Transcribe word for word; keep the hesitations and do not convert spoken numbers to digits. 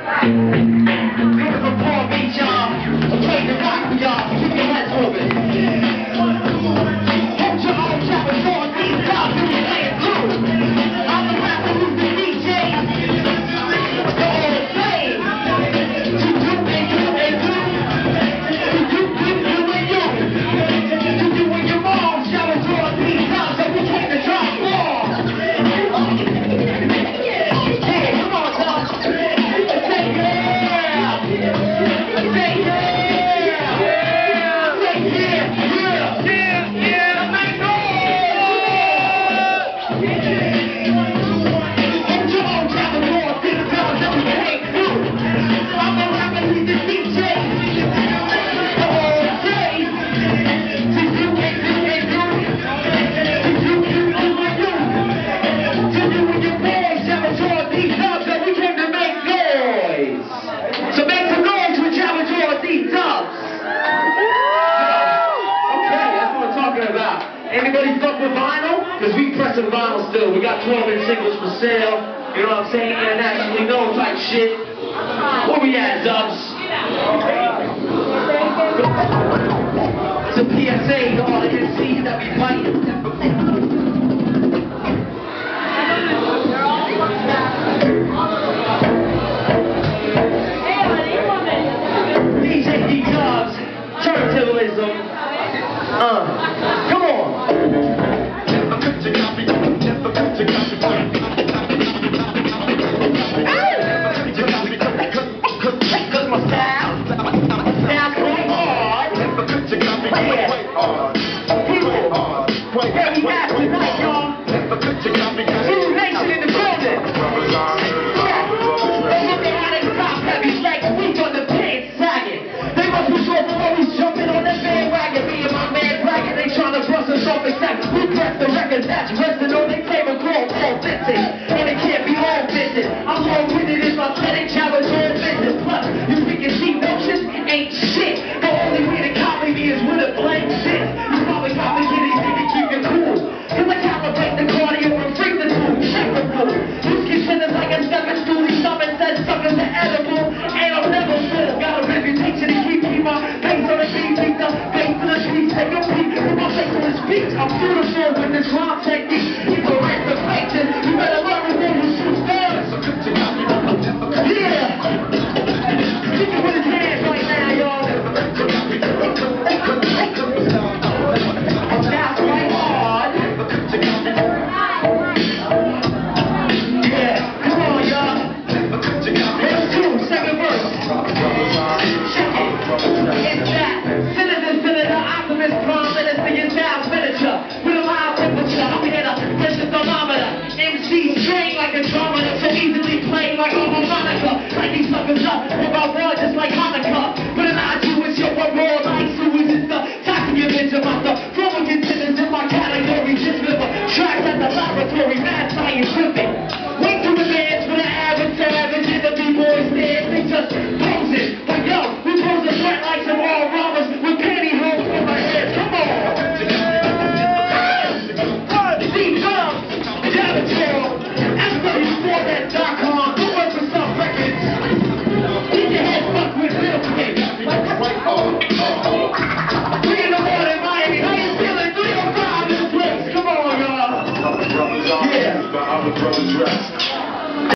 Beautiful Palm Beach, y'all. I'm ready to rock with y'all. Keep your heads moving. Hold your own Jabr for these guys who can play it through. I'm the rapper who's the D J. The whole thing. To you and you and you. To you, you, you and you. To you and your mom. Jabr for these guys so we came to drop more. Anybody fuck with vinyl? Because we pressing vinyl still. We got twelve inch singles for sale. You know what I'm saying? Internationally known type shit. Where we at, Dubs? It's a P S A to all the M Cs that be fighting. D J D-Dubs, turntablism. Uh, come on. That's resting on their table called all vintage. And it can't be all business. I'm all with it, it's authentic, challenge all business. Plus, you freaking see notions ain't shit. The only way to copy me is with a blank shit. You probably copy me, you need to keep it cool. Cause I calibrate the cardio and freak the tool. Check the rule. You can send us like a seven stool. These summons said suckers are edible. And I'm never full. Got a reputation to keep me my face on the beat. Beat the face to the streets. Take a peek with my face on the speech. I'm beautiful with this rhyme.